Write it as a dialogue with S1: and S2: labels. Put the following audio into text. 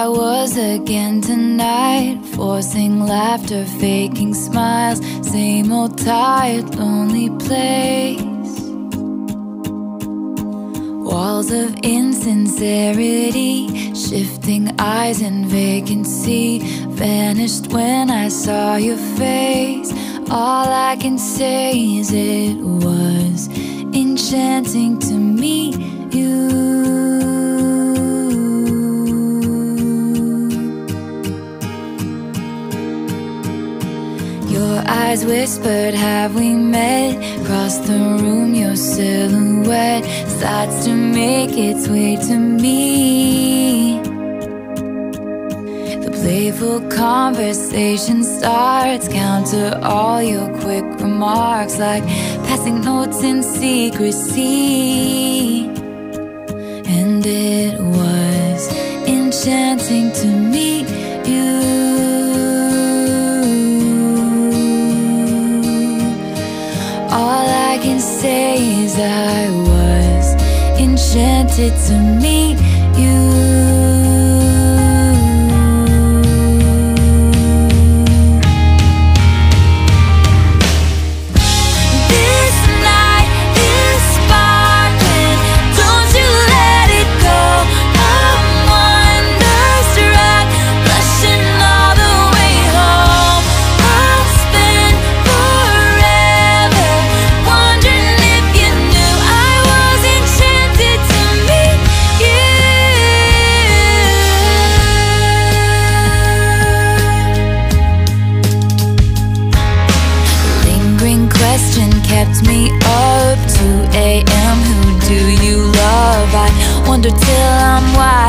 S1: I was again tonight, forcing laughter, faking smiles. Same old tired, lonely place. Walls of insincerity, shifting eyes and vacancy. Vanished when I saw your face. All I can say is it was enchanting to meet you. Your eyes whispered, have we met? Across the room, your silhouette starts to make its way to me. The playful conversation starts, counter all your quick remarks, like passing notes in secrecy. And it was enchanting to meet you. All I can say is I was enchanted to meet you. This night is sparkling, don't you let it go. I'm wonderstruck, blushing all the way home. I'll spend forever wondering if you knew I was enchanted to meet you. Lingering question kept me up 2 a.m. Who do you love? I wonder till I'm wide